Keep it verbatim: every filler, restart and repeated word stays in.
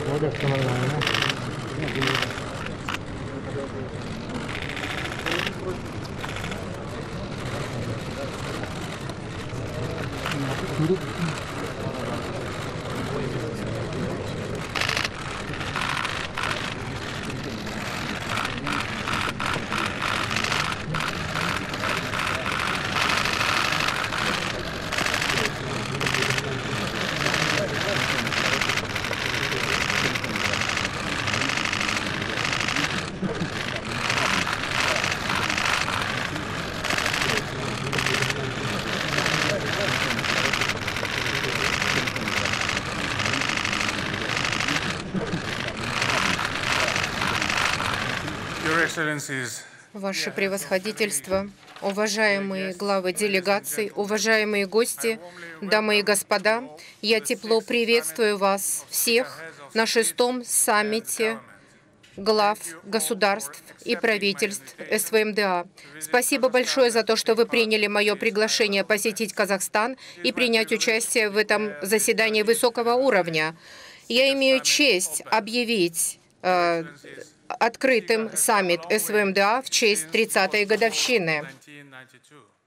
Ваше превосходительство, уважаемые главы делегаций, уважаемые гости, дамы и господа, я тепло приветствую вас всех на шестом саммите глав государств и правительств СВМДА. Спасибо большое за то, что вы приняли мое приглашение посетить Казахстан и принять участие в этом заседании высокого уровня. Я имею честь объявить э, открытым саммит СВМДА в честь тридцатой годовщины.